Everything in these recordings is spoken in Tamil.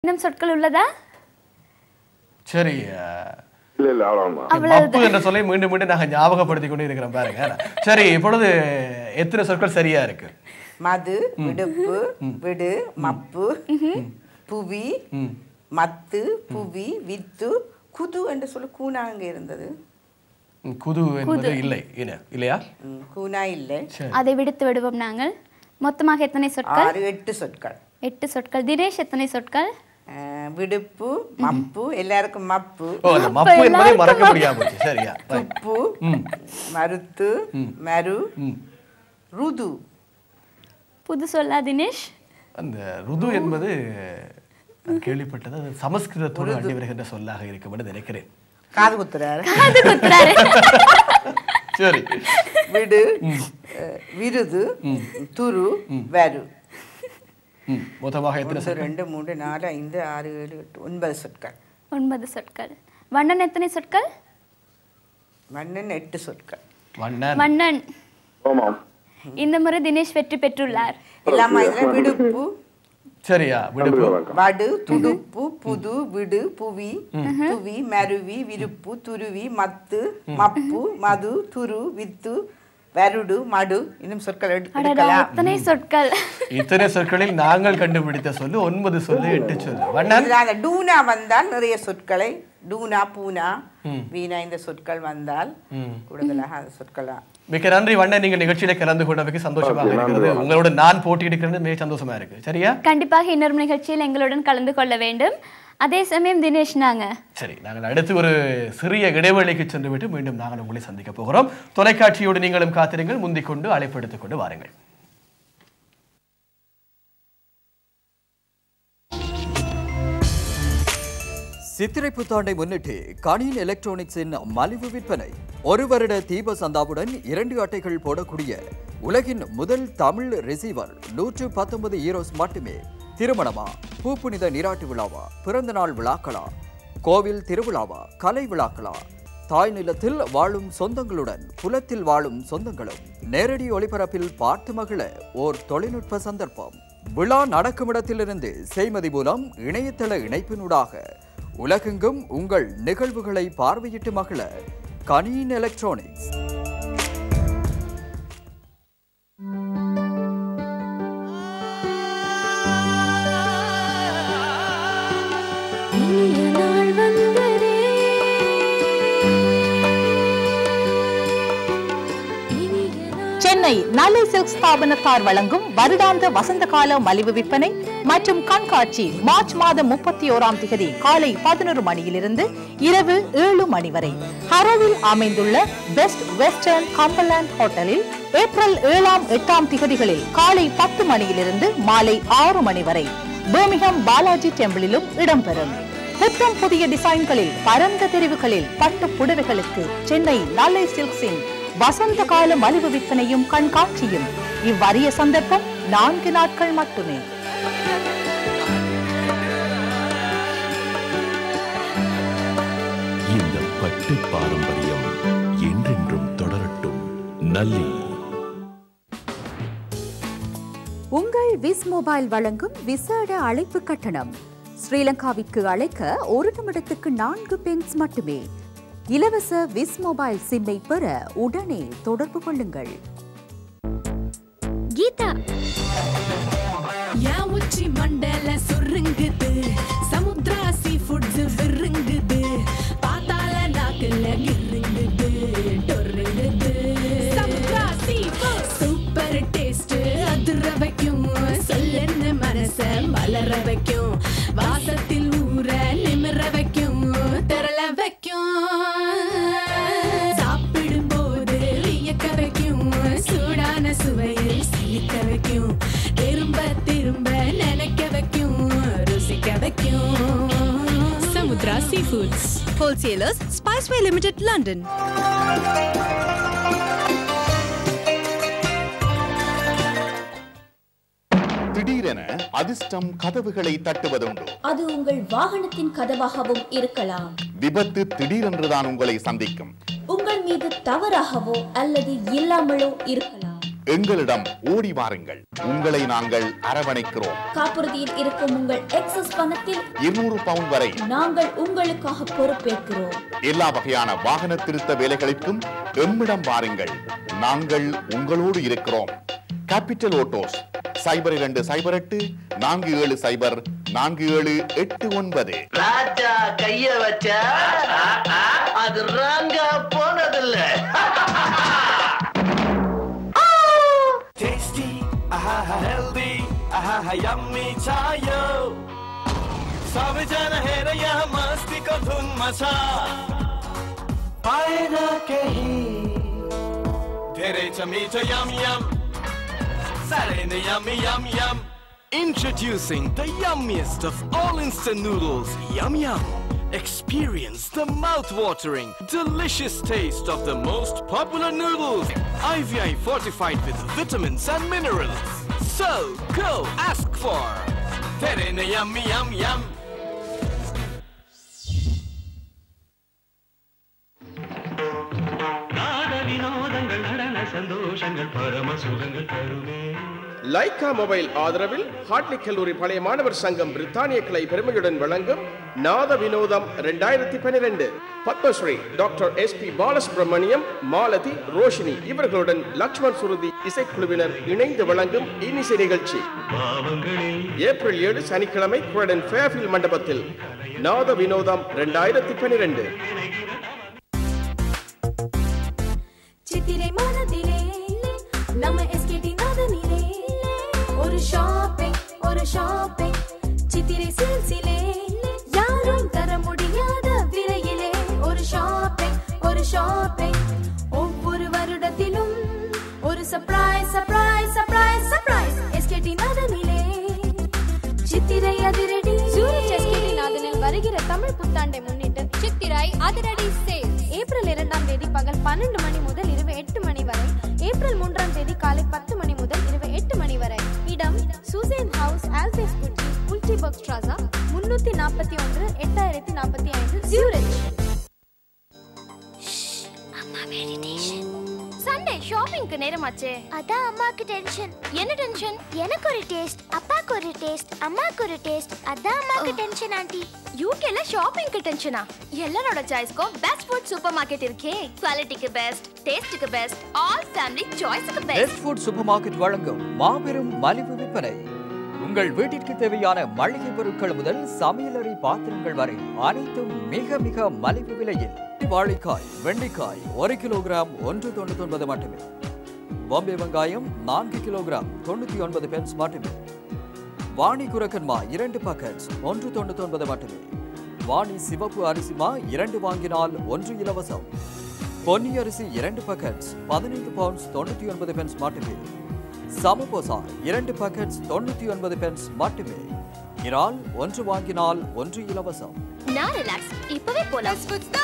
இன்னும் சொற்கள் உள்ளதா? சரி. இல்ல அவ்வளவுதான். மப்பு என்ற சொல்லை மீண்டும் மீண்டும் நாங்க ஞாபகப்படுத்திக் கொண்டு இருக்கிறோம் பாருங்க. சரி, இப்பொழுது எத்தனை சொற்கள் சரியா இருக்கு? மது, விடுப்பு, விடு, மப்பு, புவி, மத்து, புவி, வித்து, குது என்று சொல்லி கூனா அங்க இருந்தது. குது என்பது இல்லை இல்லையா? கூனா இல்லை. அதை விடுத்து விடுவோம் நாங்கள். மொத்தமாக எத்தனை சொற்கள்? 8 சொற்கள். 8 சொற்கள். தினேஷ் எத்தனை சொற்கள்? விடுப்பு, மப்பு, எல்லாருக்கும் மப்பு. மப்பு என்பதை மறக்க முடியாம போச்சு. சரியா? துப்பு, மருத்து, மரு, ருது. புது சொல்லா தினேஷ்? அந்த ருது என்பது கேள்விப்பட்டது, அது சமஸ்கிருதத்தோடு அண்டி வருகின்ற சொல்லாக இருக்கும் என்று நினைக்கிறேன். காது குத்துறாரு. சரி. விடு, விருது, துரு, வரு. மொத்தமாக எத்தனை? 2 3 4 5 6 7 8 9 சொற்கள். 9 சொற்கள். வண்ணன் எத்தனை சொற்கள்? வண்ணன் 8 சொற்கள். வண்ணன். ஆமாம். இந்த முறை தினேஷ் வெற்றி பெற்றுள்ளார். இல்லாம இதுல விடுப்பு. சரியா? விடுப்பு, வடு, துடுப்பு, புது, விடு, புவி, துவி, மருவி, விருப்பு, துருவி, மத்து, மப்பு, மது, துரு, வித்து, வருடு, மடு. இன்னும் சொற்கள் எடுக்கலாம். எத்தனை சொற்கள்? இத்தனை சொற்களில் நாங்கள் கண்டுபிடித்த சொல்லு 9 சொல்லு 8 சொல்லு. வண்ணன் டூனா வந்தால் நிறைய சொற்களை, டூனா, பூனா, வீணா இந்த சொற்கள் வந்தால் கூடுதலாக சொற்களா. மிக நன்றி வண்ணன், நீங்கள் நிகழ்ச்சியில கலந்து கொண்டமைக்கு சந்தோஷமாக இருக்கிறது. உங்களோட நான் போட்டியிடுகிறது மிக சந்தோஷமா இருக்கு. சரியா? கண்டிப்பாக இன்னொரு நிகழ்ச்சியில் எங்களுடன் கலந்து கொள்ள வேண்டும். அதே சமயம் தினேஷ் நாங்க சரி, நாங்கள் அடுத்து ஒரு சிறிய இடைவெளிக்கு சென்று விட்டு மீண்டும் நாங்கள் உங்களை சந்திக்க போகிறோம். தொலைக்காட்சியோடு நீங்களும் காத்திருங்கள். முந்திக் கொண்டு அழைப்படுத்திக் கொண்டு வாருங்கள். சித்திரை புத்தாண்டை முன்னிட்டு கணின் எலக்ட்ரானிக்ஸின் மலிவு விற்பனை. 1 வருட தீப சந்தாவுடன் 2 அட்டைகள் போடக்கூடிய உலகின் முதல் தமிழ் ரிசீவர் 119 யூரோஸ் மட்டுமே. திருமணமா, பூப்புனித நீராட்டு விழாவா, பிறந்த நாள் விழாக்களா, கோவில் திருவிழாவா, கலை விழாக்களா, தாய் நிலத்தில் வாழும் சொந்தங்களுடன் புலத்தில் வாழும் சொந்தங்களும் நேரடி ஒளிபரப்பில் பார்த்து மகிழ ஓர் தொழில்நுட்ப சந்தர்ப்பம். விழா நடக்குமிடத்திலிருந்து செய்மதி மூலம் இணையதள இணைப்பினூடாக உலகெங்கும் உங்கள் நிகழ்வுகளை பார்வையிட்டு மகிழ கணின் எலக்ட்ரானிக்ஸ். சென்னை நல்லை சில்க் ஸ்தாபனத்தார் வழங்கும் வருடாந்த வசந்த கால மலிவு விற்பனை மற்றும் கண்காட்சி மார்ச் மாதம் 31ஆம் தேதி காலை 11 மணியிலிருந்து இரவு 7 மணி வரை ஹரோவில் அமைந்துள்ள பெஸ்ட் வெஸ்டர்ன் கம்பர்லேண்ட் ஹோட்டலில் ஏப்ரல் 7ஆம் 8ஆம் தேதிகளில் காலை 10 மணியிலிருந்து மாலை 6 மணி வரை பர்மிங்ஹாம் பாலாஜி டெம்பிளிலும் இடம்பெறும். புத்தம் புதிய டிசைன்களில் பரந்த தெரிவுகளில் பட்டு புடவைகளுக்கு சென்னை நல்லை சில்க்ஸின் வசந்த கால மலிவு விற்பனையும் கண்காட்சியும். இவ்வரிய சந்தர்ப்பம் 4 நாட்கள் மட்டுமே. இந்த பட்டு பாரம்பரியம் என்றென்றும் தொடரட்டும். நல்லி. உங்கள் விஸ் மொபைல் வழங்கும் விசேட அழைப்பு கட்டணம். ஸ்ரீலங்காவிற்கு அழைக்க 1 நிமிடத்துக்கு 4 பென்ஸ் மட்டுமே. இலவச விஸ் மொபைல் சிம்மை பெற உடனே தொடர்பு கொள்ளுங்கள். கீதா யா உச்சி மண்டல சுருங்குது, சமுத்ரா சீ ஃபுட்ஸ் விருங்குது, பாத்தால நாக்குல கிருங்குது டொருங்குது. Samudra sea foods super taste, அதிர வைக்கும், சொல்லென்ன மனச மலர வைக்கும், வாசத்தில் ஊற நிமிர வைக்கும், திரள வைக்கும், சாப்பிடும் போது வியக்க வைக்கும், சூடான சுவையில் சிலிக்க வைக்கும், திரும்ப திரும்ப நினைக்க வைக்கும், ருசிக்க வைக்கும். Samudra sea foods wholesalers, Spiceway limited, London. திடீரென அதிர்ஷ்டம் கதவுகளை தட்டுவதுண்டு. அது உங்கள் வாகனத்தின் கதவாகவும் இருக்கலாம். விபத்து திடீரென்றுதான் உங்களை சந்திக்கும். உங்கள் மீது தவறாகவோ அல்லது இல்லாமலோ இருக்கலாம். எங்களிடம் ஓடி வாருங்கள். உங்களை நாங்கள் அரவணைக்கிறோம். காப்புறுதியில் இருக்கும் உங்கள் எக்ஸஸ் பணத்தில் 200 பவுண்ட் வரை நாங்கள் உங்களுக்காக பொறுப்பேற்கிறோம். எல்லா வகையான வாகன திருத்த வேலைகளுக்கும் எம்மிடம் வாருங்கள். நாங்கள் உங்களோடு இருக்கிறோம். கேபிட்டல் ஓட்டோஸ் 0208 47 4789. ராஜா கைய வச்சா அது ராங்கா போனதில்ல. Tasty, healthy, yummy chayo. Sabe jana hai na yah masti ko dhun macha. Paye na kahi dhere chamita yum yum. Sare na yummy yum yum. Introducing the yummiest of all instant noodles, Yum Yum. Experience the mouth-watering, delicious taste of the most popular noodles. IVI fortified with vitamins and minerals. So, go ask for Terena Yummy Yum Yum. Lyca mobile ஆதரவில் ஹார்ட்லி கல்லூரி பழைய மாணவர் சங்கம் பிரித்தானிய கிளை பெருமையுடன் வழங்கும் நாத வினோதம் 2012. பத்மஸ்ரீ டாக்டர் SP பாலசுப்ரமணியம், மாலதி, ரோஷினி இவர்களுடன் லக்ஷ்மண் சுருதி இசைக்குழுவினர் இணைந்து வழங்கும் இன்னிசை நிகழ்ச்சி ஏப்ரல் 7 சனிக்கிழமை குரடன் ஃபேர்ஃபீல்ட் மண்டபத்தில். நாத வினோதம் 2012. சித்திரை மாதத்திலே நம்ம SKT நாதனிலே ஒரு ஷாப்பிங் சித்திரை சேல்ஸிலே யாரும் தர முடியாத விலையிலே ஒரு ஷாப்பிங் ஒவ்வொரு வருடத்திலும் ஒரு சர்ப்ரைஸ் SKT நாதனிலே சித்திரை அதிரடி. சூரஜ் SKT நாதனில் வருகிற தமிழ் புத்தாண்டை முன்னிட்டு சித்திரை அதிரடி சேல் ஏப்ரல் 2ஆம் தேதி பகல் 12 மணி முதல் இரவு 8 மணி வரை, ஏப்ரல் 3ஆம் தேதி காலை 10 மணி முதல் இரவு 8 மணி வரை. இடம் சூசேன் ஹவுஸ், ஆல்பேஸ் குட்டி, புல்டிபர்க் ஸ்ட்ராசா, 341 8045 சூரஜ். அம்மா மெடிடேஷன். சண்டே ஷாப்பிங்க்கு நேரமாச்சே. அதான் அம்மாக்கு டென்ஷன். என்ன டென்ஷன்? எனக்கு ஒரு டேஸ்ட், அப்பாக்கு ஒரு டேஸ்ட், அம்மாக்கு ஒரு டேஸ்ட். அதான் அம்மாக்கு டென்ஷன் ஆண்டி. யூகேல ஷாப்பிங்க்கு டென்ஷனா? எல்லாரோட சாய்ஸ்க்கும் பெஸ்ட் ஃபுட் சூப்பர் மார்க்கெட் இருக்கே. குவாலிட்டிக்கு பெஸ்ட், டேஸ்ட்க்கு பெஸ்ட், ஆல் ஃபேமிலி சாய்ஸ்க்கு best. Best food super market வழங்கும் மாபெரும் மலிவு விற்பனை. உங்கள் வீட்டிற்கு தேவையான மளிகை பொருட்கள் முதல் சமையலறை பாத்திரங்கள் வரை அனைத்தும் மிக மிக மலிவு விலையில். வாழைக்காய், வெண்டைக்காய் 1 கிலோகிராம் 1.99 மட்டுமே. பாம்பே வெங்காயம் 4 கிலோகிராம் 99 பென்ஸ் மட்டுமே. வாணி குரக்கன்மா 2 பாக்கெட்ஸ் 1.99 மட்டுமே. வாணி சிவப்பு அரிசிமா 2 வாங்கினால் 1 இலவசம். பொன்னி அரிசி 2 பாக்கெட்ஸ் 15 பவுண்ட்ஸ் 99 பென்ஸ் மட்டுமே. சமபோசா 2 பாக்கெட்ஸ் 99 பென்ஸ் மட்டுமே. இறால் 1 வாங்கினால் 1 இலவசம். நான் ரிலாக்ஸ், இப்பவே போலாம்.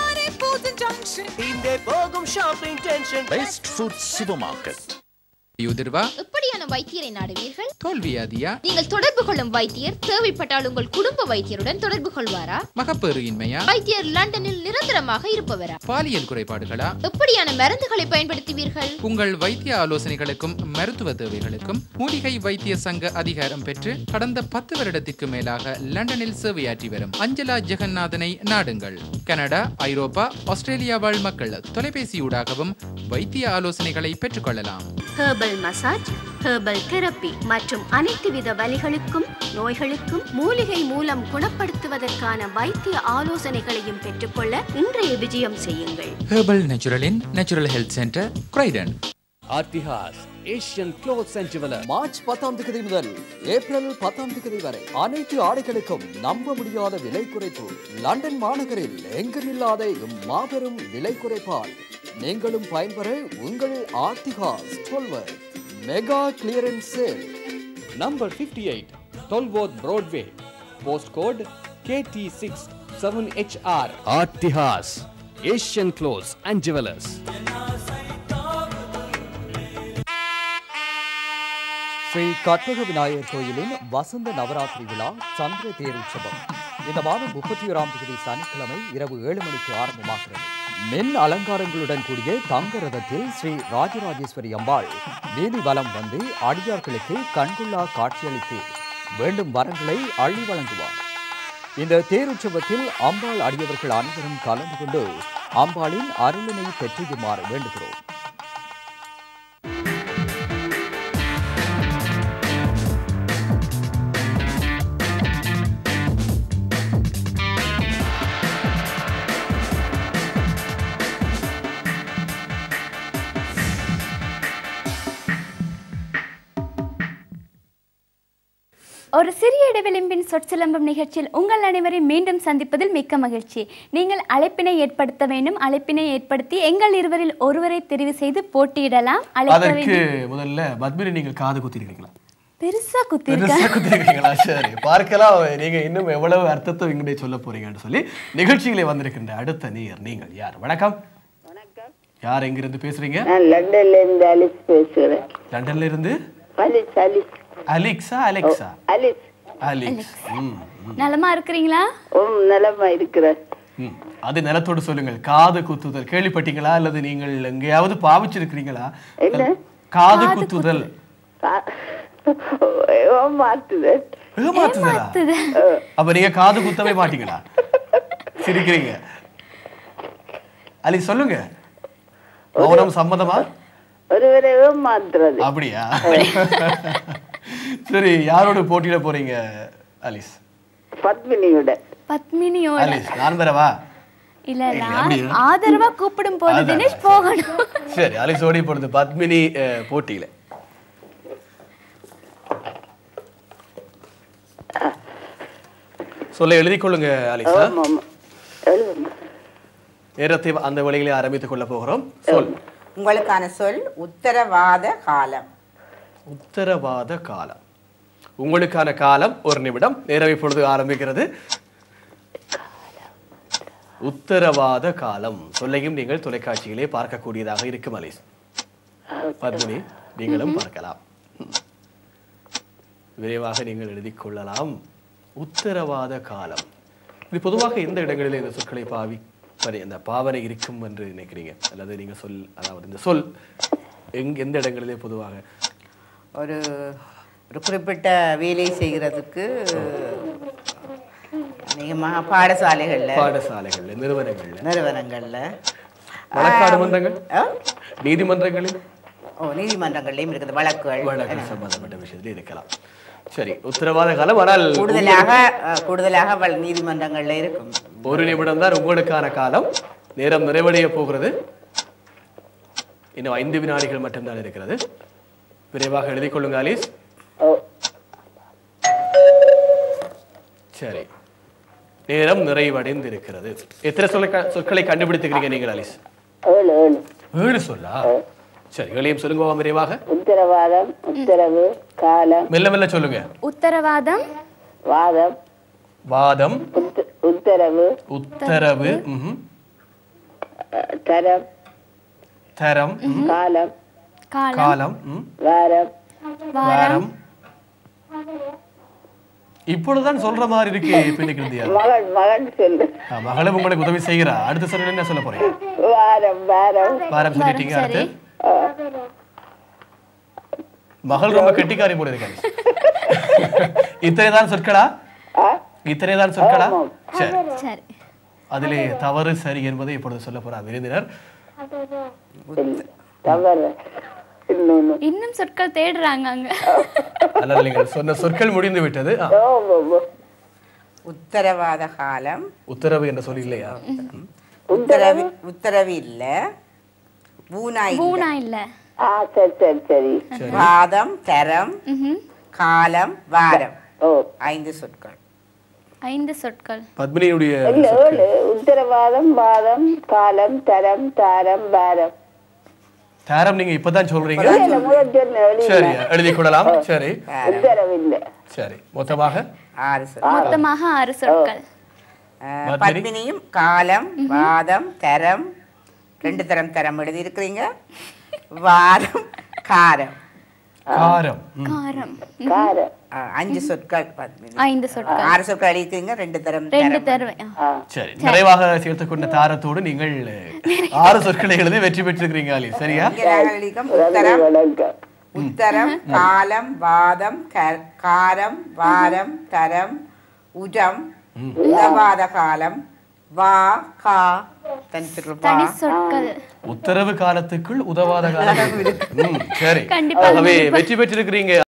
இந்த போகும் shopping tension. Best food super market. யுதிர்வா எப்படியான வைத்தியரை நாடுவீர்கள்? தோல்வியாதியா? நீங்கள் தொடர்பு கொள்ளும் வைத்தியர் தேவைப்பட்டால் உங்கள் குடும்ப வைத்தியருடன் தொடர்பு கொள்வாரா? மகப்பேறு இன்மையா? வைத்தியர் லண்டனில் நிரந்தரமாக இருப்பவரா? பாலியல் குறைபாடுகளா? எப்படியான மருந்துகளை பயன்படுத்துவீர்கள்? உங்கள் வைத்திய ஆலோசனைகளுக்கும் மருத்துவ தேவைகளுக்கும் மூலிகை வைத்திய சங்க அதிகாரம் பெற்று கடந்த 10 வருடத்திற்கு மேலாக லண்டனில் சேவையாற்றி வரும் அஞ்சலா ஜெகநாதனை நாடுங்கள். கனடா, ஐரோப்பா, ஆஸ்திரேலியா வாழ் மக்கள் தொலைபேசியூடாகவும் வைத்திய ஆலோசனைகளை பெற்றுக்கொள்ளலாம். ஹெர்பல் மசாஜ், ஹெர்பல் தெரப்பி மற்றும் அனைத்து வித வலிகளுக்கும் நோய்களுக்கும் மூலிகை மூலம் குணப்படுத்துவதற்கான வைத்திய ஆலோசனைகளையும் பெற்றுக்கொள்ள இன்றைய விஜயம் செய்யுங்கள். ஹெர்பல் நேச்சுரலின் நேச்சுரல் ஹெல்த் சென்டர், கிரைடன். ஆர்டிஹாஸ் Asian clothes and jewellers. March 10ஆம் தேதி முதல் ஏப்ரல் 10ஆம் தேதி வரை அனைத்து ஆடைகளுக்கும் நம்ப முடியாத விலை குறைப்பு. லண்டன் மாநகரில் எங்குமில்லாத மாபெரும் விலை குறைப்பால் நீங்களும் பயன்பெற உங்கள் ஆர்டிஹாஸ் 12 mega clearance sale. Number 58 Tolworth Broadway, post code KT6 7HR. ஆர்டிஹாஸ் Asian clothes and jewellers. Sri Karpaga Vinayagar கோயிலின் வசந்த நவராத்திரி விழா சந்திர தேர் உற்சவம் இந்த மாதம் 31ஆம் தேதி சனிக்கிழமை இரவு 7 மணிக்கு ஆரம்பமாகிறது. மின் அலங்காரங்களுடன் கூடிய தங்க ரதத்தில் ஸ்ரீ ராஜராஜேஸ்வரி அம்பாள் வீதி வலம் வந்து அடியார்களுக்கு கண்கொள்ளா காட்சியளித்து வேண்டும் வரங்களை அள்ளி வழங்குவார். இந்த தேருற்சவத்தில் அம்பாள் அடியவர்கள் அனைவரும் கலந்து கொண்டு அம்பாளின் அருளினை பெற்றுமாறு வேண்டுகிறோம். ஒரு சிறிய இடைவெளியின் பின் சொற்சிலம்பம் நிகழ்ச்சியில் உங்கள் அனைவரையும் மீண்டும் சந்திப்பதில் மிக்க மகிழ்ச்சி. நீங்கள் அழைப்பினை ஏற்படுத்த வேண்டும். அழைப்பினை ஏற்படுத்தி எங்கள் இருவரில் ஒருவரை தெரிவு செய்து போட்டியிடலாம். அதற்கு முதல்ல பத்மினி நீங்கள் காது குத்திருக்கீங்களா? பெருசா குத்திருக்கீங்களா? சரி, பார்க்கலாம் நீங்க இன்னும் எவ்வளவு அர்த்தத்தை இங்கே சொல்ல போறீங்கன்னு சொல்லி. நிகழ்ச்சிகளை வந்திருக்கின்ற அடுத்த நேயர் நீங்கள் யார்? வணக்கம். யார் எங்கிருந்து பேசுறீங்க? லண்டன்ல இருந்து அலிஸ் பேசுறேன். லண்டன்ல இருந்து அலிக்ஸா அலெக்ஸா அலிஸ். நலமா இருக்கிறீங்களா? நலமா இருக்கிறேன். அது நிலத்தோடு சொல்லுங்கள். காது குத்துதல் கேள்விப்பட்டீங்களா அல்லது நீங்கள் எங்கேயாவது பாவிச்சிருக்கிறீங்களா? காது குத்துதல் ஏமாத்துதலா? அப்ப நீங்க காது குத்தவே மாட்டீங்களா? சிரிக்கிறீங்க. அலி சொல்லுங்க, மௌனம் சம்மதமா? ஒருவரை ஏமாத்துறது. அப்படியா? சரி, யாரோட போட்டியிட போறீங்க அலிஸ்? பத்மினியோட. அலிஸ் நான் வரவா? இல்ல, ஆதரவா கூப்பிடும் போது தினேஷ் போகணும். சரி, அலிஸோடி பொழுது பத்மினி போட்டியில. சொல்ல எழுதி கொள்ளுங்க அலிஸா. நேரத்தை அந்த வழிகளை ஆரம்பித்துக் கொள்ள போகிறோம். சொல். உங்களுக்கான சொல் உத்தரவாத காலம். உத்தரவாத காலம். உங்களுக்கான காலம் 1 நிமிடம். நேரம் இப்பொழுது ஆரம்பிக்கிறது. உத்தரவாத காலம் சொல்லையும் நீங்கள் தொலைக்காட்சியிலே பார்க்கக்கூடியதாக இருக்கும் அலிஸ். பத்மினி நீங்களும் பார்க்கலாம். விரைவாக நீங்கள் எழுதி கொள்ளலாம். உத்தரவாத காலம். இது பொதுவாக எந்த இடங்களில் இந்த சொற்களை அந்த பாவனை இருக்கும் என்று நினைக்கிறீங்க? அல்லது நீங்க சொல், அதாவது இந்த சொல் எந்த இடங்களிலே பொதுவாக ஒரு குறிப்பிட்ட வேலை செய்கிறதுக்கு பாடசாலைகள்ல நிறுவனங்கள்ல வழக்காடு மன்றங்கள், நீதிமன்றங்களில் நீதிமன்றங்களையும் இருக்குது. வழக்கு சம்பந்தப்பட்ட விஷயத்துல இருக்கலாம். சரி, உத்தரவாத காலம். ஆனால் கூடுதலாக நீதிமன்றங்கள்ல இருக்கும். 1 நிமிடம் தான் உங்களுக்கான காலம். நேரம் நிறைவடைய போகிறது. இன்னும் 5 வினாடிகள் மட்டும்தான் இருக்கிறது. விரைவாக எழுதி கொள்ளுங்க அலிஸ். சரி, நேரம் நிறைவடைந்து இருக்கிறது. எத்தனை சொற்களை கண்டுபிடித்துக்கிறீங்க நீங்கள் அலிஸ்? 7 சொல்லா? சரி, எங்களையும் சொல்லுங்க விரைவாக. உத்தரவாதம், உத்தரவு, காலம். மெல்ல மெல்ல சொல்லுங்க. உத்தரவாதம், வாதம், வாதம், உத்தரவு, உத்தரவு, தரம், தரம், காலம், காலம், வாரம், வாரம். இப்பொழுதுதான் சொல்ற மாதிரி இருக்கு. மகன் சொல்லு. மகளும் உங்களுக்கு உதவி செய்கிறா. அடுத்த சொல்ல என்ன சொல்ல போறீங்க? வாரம், வாரம், வாரம் சொல்லிட்டீங்க. அடுத்து மகள் ரொம்ப கெட்டிக்காரி போல இருக்காங்க. இத்தனைதான் சொற்களா? இத்தனைதான் சொற்களா? சரி, அதிலே தவறு சரி என்பதை இப்பொழுது சொல்ல போறா விருந்தினர். இன்னும் சொற்கள் தேடுறாங்க. அல்ல, நீங்கள் சொன்ன சொற்கள் முடிந்து விட்டது. உத்தரவாத காலம். உத்தரவு என்ற சொல் இல்லையா? உத்தரவு இல்ல. பூனா இல்ல. சரி. வாதம், தரம், காலம், வாரம். 5 சொற்கள். 5 சொற்கள். பத்மினியுடைய உத்தரவாதம், வாதம், காலம், தரம், தாரம், வாரம். தாரம் நீங்க இப்பதான் சொல்றீங்க. சரி, எழுதி கொள்ளலாம். சரி, சரி, மொத்தமாக 6 சொற்கள். பத்மினியும் காலம், வாதம், தரம், 2 தரம் எழுதி இருக்கிறீங்க. வாரம், காரம் காரம் காரம் காரம் 5 சொற்கள் 5 சொற்கள் 6 சொற்கள் அழித்தீங்க 2 தரம் சரி நிறைவாக சேர்த்துக் கொண்ட தாரத்தோடு நீங்கள் 6 சொற்களை எழுதி வெற்றி பெற்றிருக்கிறீங்க அலி சரியா உத்தரம் காலம் வாதம் காரம் வாரம் தரம் உஜம் உதவாத காலம் வா கா தனி சொற்கள் உத்தரவு காலத்துக்குள் உதவாத காலம் சரி ஆகவே வெற்றி பெற்றிருக்கிறீங்க